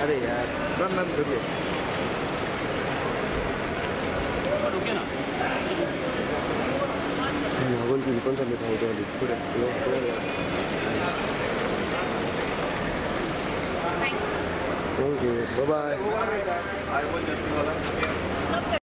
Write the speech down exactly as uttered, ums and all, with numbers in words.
अरे यार ma'am ma'am रुकिए रुकिए ना नागोल की कौन सा मिस होगा पूरे थैंक यू बाय बाय